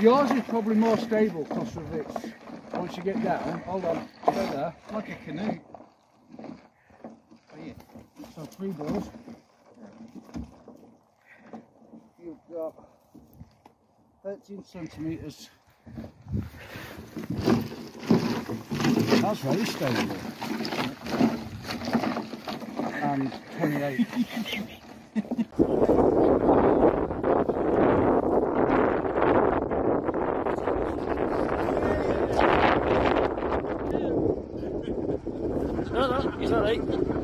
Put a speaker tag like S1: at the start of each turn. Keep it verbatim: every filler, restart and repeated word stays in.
S1: Yours is probably more stable because of its, once you get down, hold on, stay there.
S2: Like a canoe. Oh, yeah.
S1: So three doors. You've got thirteen centimetres. That's very stable. And twenty-eight.
S3: No, no, he's alright.